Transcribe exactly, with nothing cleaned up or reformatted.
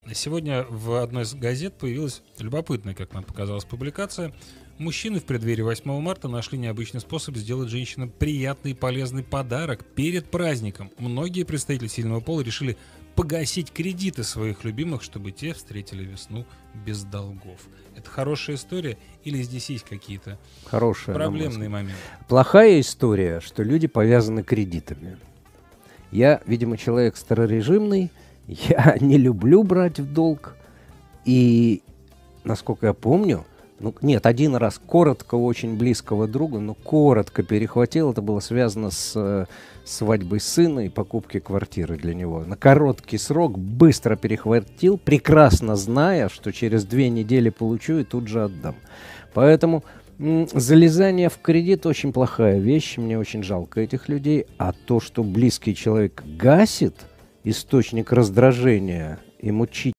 Сегодня в одной из газет появилась любопытная, как нам показалось, публикация. Мужчины в преддверии восьмого марта нашли необычный способ сделать женщинам приятный и полезный подарок перед праздником. Многие представители сильного пола решили погасить кредиты своих любимых, чтобы те встретили весну без долгов. Это хорошая история или здесь есть какие-то Хорошая, проблемные моменты? Плохая история, что люди повязаны кредитами. Я, видимо, человек старорежимный, я не люблю брать в долг. И, насколько я помню, ну, нет, один раз коротко у очень близкого друга, но коротко перехватил. Это было связано с э, свадьбой сына и покупкой квартиры для него. На короткий срок быстро перехватил, прекрасно зная, что через две недели получу и тут же отдам. Поэтому м, залезание в кредит очень плохая вещь. Мне очень жалко этих людей. А то, что близкий человек гасит источник раздражения и мучительности,